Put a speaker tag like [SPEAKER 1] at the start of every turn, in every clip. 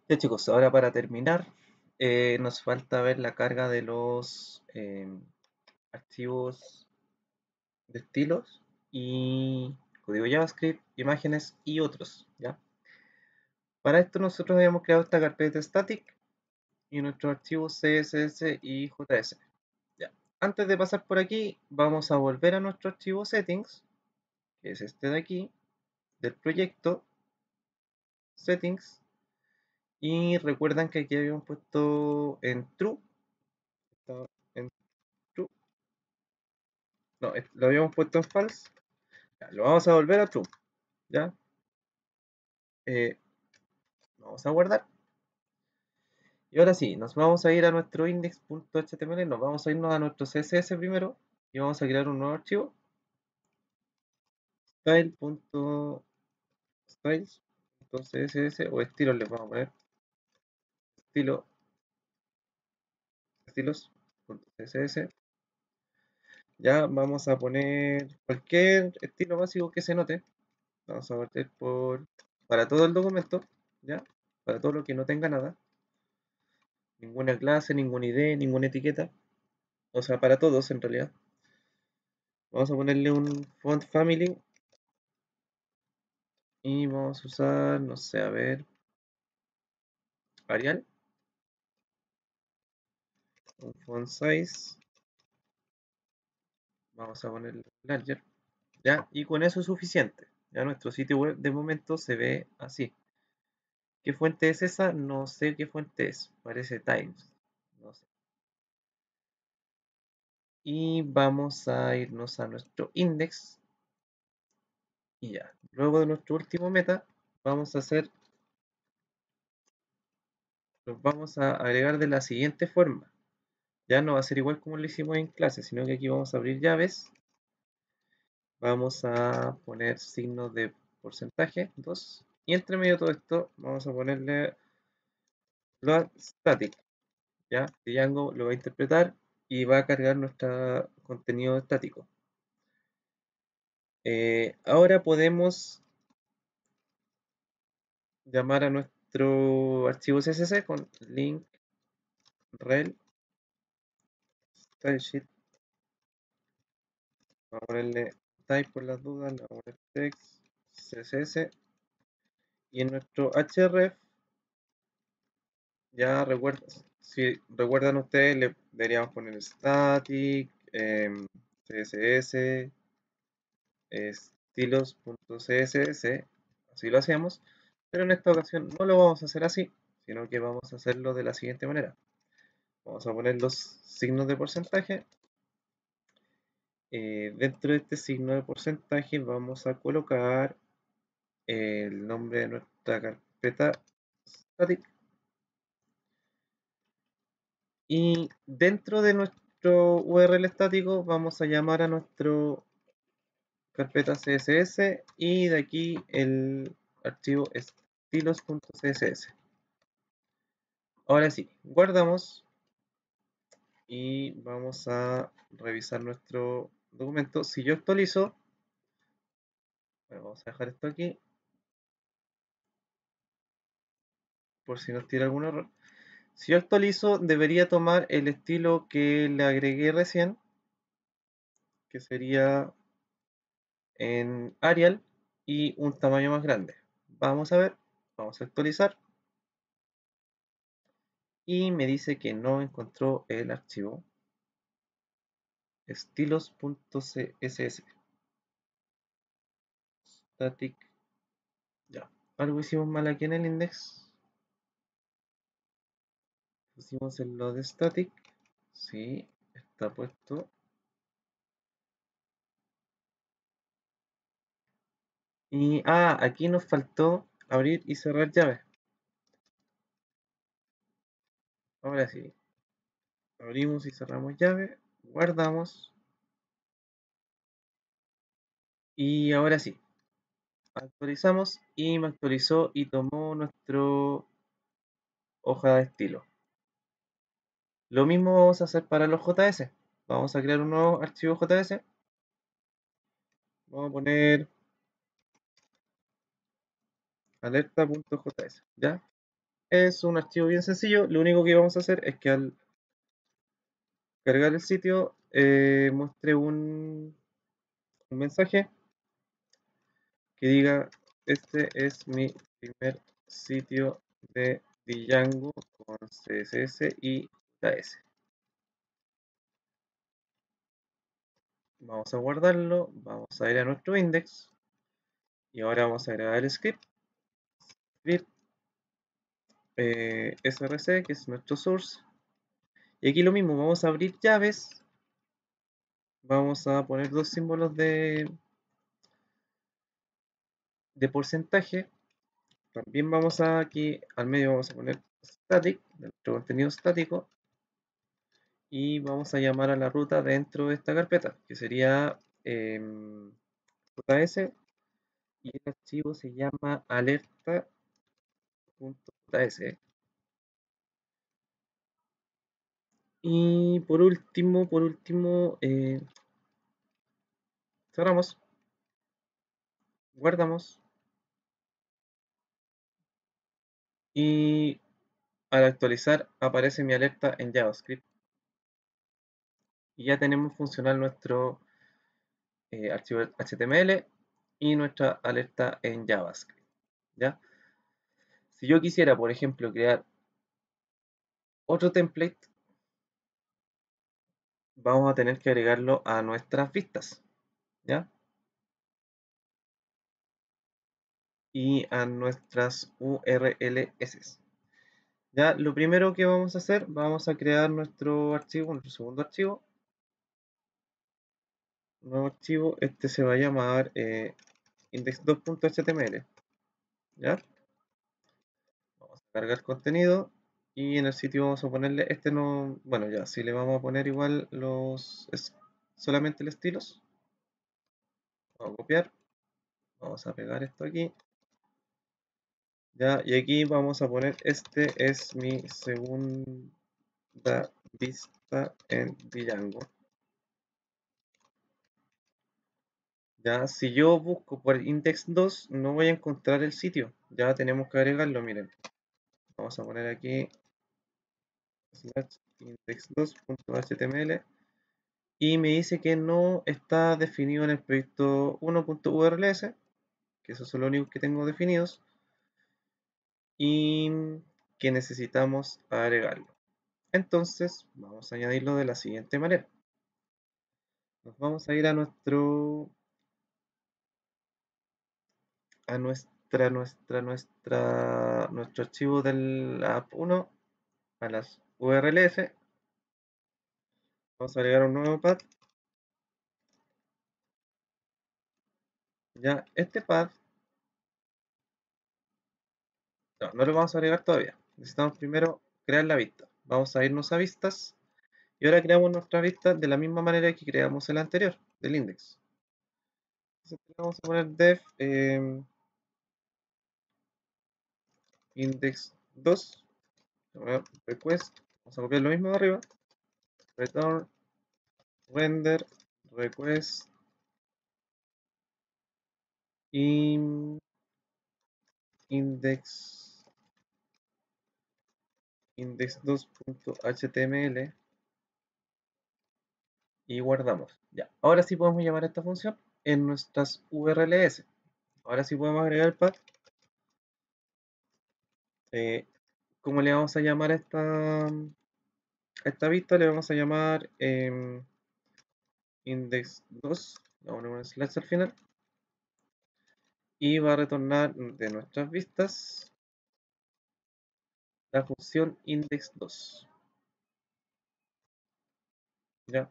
[SPEAKER 1] Ya chicos, ahora para terminar, nos falta ver la carga de los archivos de estilos y código JavaScript, imágenes y otros, ¿ya? Para esto nosotros habíamos creado esta carpeta static y nuestros archivos CSS y JS. Ya. Antes de pasar por aquí, vamos a volver a nuestro archivo settings, que es este de aquí, del proyecto settings, y recuerdan que aquí habíamos puesto en true, estaba en true, no, lo habíamos puesto en false. Ya, lo vamos a volver a true, ¿ya? Eh, vamos a guardar. Y ahora sí, nos vamos a ir a nuestro index.html, nos vamos a irnos a nuestro CSS primero y vamos a crear un nuevo archivo, style.styles.css o estilos les vamos a poner, estilo, estilos.css. Ya vamos a poner cualquier estilo básico que se note, vamos a partir por, para todo el documento, ¿ya? Para todo lo que no tenga nada, ninguna clase, ninguna ID, ninguna etiqueta, o sea, para todos en realidad. Vamos a ponerle un font family y vamos a usar, no sé, a ver, Arial, un font size, vamos a ponerle larger, ya, y con eso es suficiente. Ya nuestro sitio web de momento se ve así. ¿Qué fuente es esa? No sé qué fuente es, parece Times, no sé. Y vamos a irnos a nuestro index y ya. Luego de nuestro último meta, vamos a hacer, los vamos a agregar de la siguiente forma. Ya no va a ser igual como lo hicimos en clase, sino que aquí vamos a abrir llaves. Vamos a poner signos de porcentaje, 2. Y entre medio de todo esto, vamos a ponerle load static. Ya, Django lo va a interpretar y va a cargar nuestro contenido estático. Ahora podemos llamar a nuestro archivo CSS con link rel stylesheet. Vamos a ponerle type por las dudas, le vamos a poner text css y en nuestro href ya recuerda, si recuerdan ustedes le deberíamos poner static, css, estilos.css, así lo hacíamos, pero en esta ocasión no lo vamos a hacer así, sino que vamos a hacerlo de la siguiente manera. Vamos a poner los signos de porcentaje. Dentro de este signo de porcentaje vamos a colocar el nombre de nuestra carpeta static y dentro de nuestro URL estático vamos a llamar a nuestro carpeta CSS y de aquí el archivo estilos.css. Ahora sí, guardamos y vamos a revisar nuestro documento. Si yo actualizo, bueno, vamos a dejar esto aquí por si nos tira algún error. Si yo actualizo, debería tomar el estilo que le agregué recién, que sería en Arial y un tamaño más grande. Vamos a ver, vamos a actualizar y me dice que no encontró el archivo estilos.css static. Ya, algo hicimos mal aquí en el index. Pusimos el load static. Sí, está puesto. Y aquí nos faltó abrir y cerrar llaves. Ahora sí, abrimos y cerramos llave, guardamos y ahora sí, actualizamos y me actualizó y tomó nuestro hoja de estilo. Lo mismo vamos a hacer para los JS. Vamos a crear un nuevo archivo JS. Vamos a poner alerta.js, ¿ya? Es un archivo bien sencillo. Lo único que vamos a hacer es que al cargar el sitio muestre un mensaje que diga: este es mi primer sitio de Django con CSS y JS. Vamos a guardarlo, vamos a ir a nuestro index y ahora vamos a agregar el script src, que es nuestro source. Y aquí lo mismo, vamos a abrir llaves, vamos a poner dos símbolos de porcentaje. También vamos a aquí al medio vamos a poner static, nuestro contenido estático, y vamos a llamar a la ruta dentro de esta carpeta, que sería ruta S, y el archivo se llama alerta.js. Y por último, cerramos, guardamos, y al actualizar aparece mi alerta en JavaScript y ya tenemos funcional nuestro archivo HTML y nuestra alerta en JavaScript. ¿Ya? Si yo quisiera, por ejemplo, crear otro template, vamos a tener que agregarlo a nuestras vistas, ¿ya? Y a nuestras URLs. Ya, lo primero que vamos a hacer, vamos a crear nuestro archivo, nuestro segundo archivo. Nuevo archivo, este se va a llamar index2.html. ¿Ya? Vamos a cargar contenido y en el sitio vamos a ponerle, este no, bueno ya, si le vamos a poner igual solamente el estilos, vamos a copiar, vamos a pegar esto aquí, ya, y aquí vamos a poner, este es mi segunda vista en Django. Ya, si yo busco por index2 no voy a encontrar el sitio, ya tenemos que agregarlo, miren, vamos a poner aquí index2.html y me dice que no está definido en el proyecto 1.urls, que esos son los únicos que tengo definidos, y que necesitamos agregarlo. Entonces vamos a añadirlo de la siguiente manera. Nos vamos a ir a nuestro nuestro archivo del app1, a las URLs. Vamos a agregar un nuevo path. Ya, este path no lo vamos a agregar todavía. Necesitamos primero crear la vista. Vamos a irnos a vistas y ahora creamos nuestra vista de la misma manera que creamos el anterior, del index. Entonces vamos a poner def index2 request. Vamos a copiar lo mismo de arriba. Return render request in index2.html y guardamos. Ya, ahora sí podemos llamar a esta función en nuestras URLs. Ahora sí podemos agregar el path. ¿Cómo le vamos a llamar a esta vista? Le vamos a llamar index2. Le vamos a poner un slash al final. Y va a retornar de nuestras vistas la función index2. ¿Ya?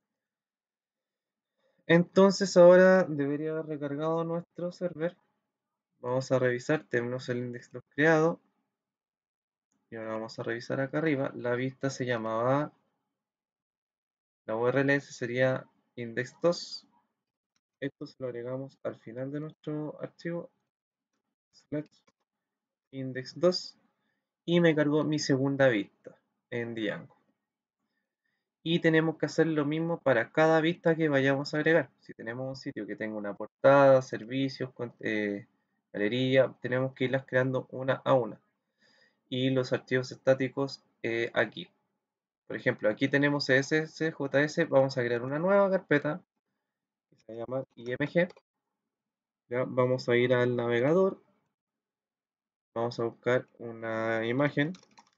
[SPEAKER 1] Entonces ahora debería haber recargado nuestro server. Vamos a revisar, tenemos el index2 creado. Y ahora vamos a revisar acá arriba. La vista se llamaba, la URL sería index2. Esto se lo agregamos al final de nuestro archivo, slash index2. Y me cargó mi segunda vista en Django. Y tenemos que hacer lo mismo para cada vista que vayamos a agregar. Si tenemos un sitio que tenga una portada, servicios, galería, tenemos que irlas creando una a una. y los archivos estáticos aquí. Por ejemplo, aquí tenemos CSS, JS, vamos a crear una nueva carpeta que se llama IMG. Ya, vamos a ir al navegador, vamos a buscar una imagen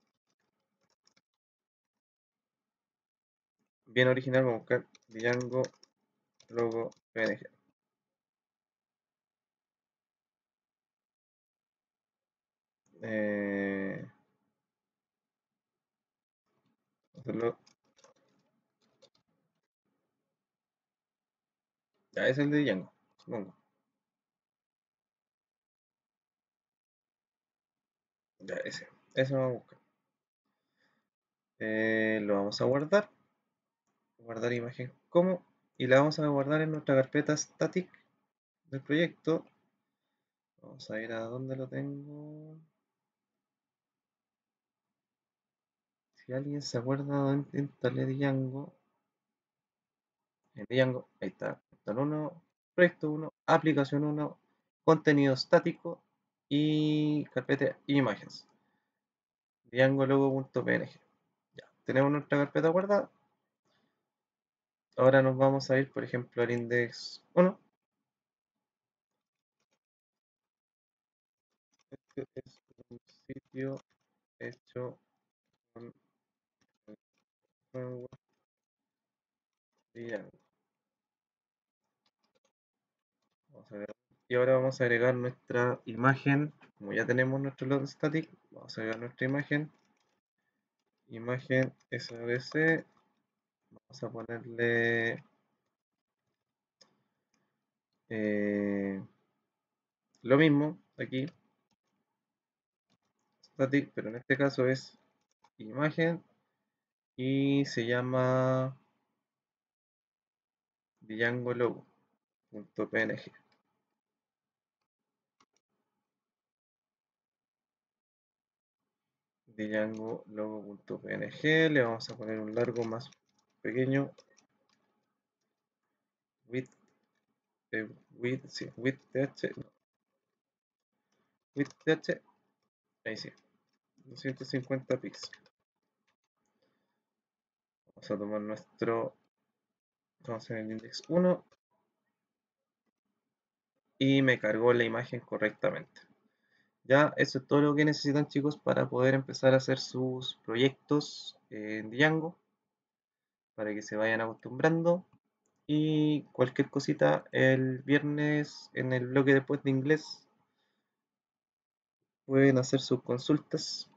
[SPEAKER 1] bien original, vamos a buscar Django logo PNG. Eh, hacerlo, ya es el de Django, supongo. Ya ese vamos a buscar. Lo vamos a guardar imagen como, y la vamos a guardar en nuestra carpeta static del proyecto. Vamos a ir a donde lo tengo. Si alguien se acuerda dónde instalé Django, en Django, ahí está, install 1, proyecto 1, aplicación 1, contenido estático y carpeta imágenes. Django logo.png. Ya, tenemos nuestra carpeta guardada. Ahora nos vamos a ir, por ejemplo, al index 1. Este es un sitio hecho con el framework Django. Y ahora vamos a agregar nuestra imagen. Como ya tenemos nuestro load static, vamos a agregar nuestra imagen SVC. Vamos a ponerle lo mismo aquí, static, pero en este caso es imagen y se llama Django logo.png. Django logo.png, le vamos a poner un largo más pequeño, width, sí, width th, ahí sí, 250 píxeles. Vamos a tomar vamos en el index 1 y me cargó la imagen correctamente. Ya, eso es todo lo que necesitan, chicos, para poder empezar a hacer sus proyectos en Django, para que se vayan acostumbrando. Y cualquier cosita, el viernes en el bloque después de inglés pueden hacer sus consultas.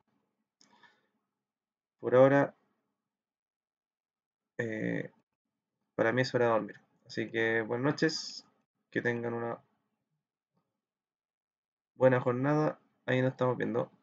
[SPEAKER 1] Por ahora, eh, para mí es hora de dormir. Así que buenas noches, que tengan una buena jornada. Ahí nos estamos viendo.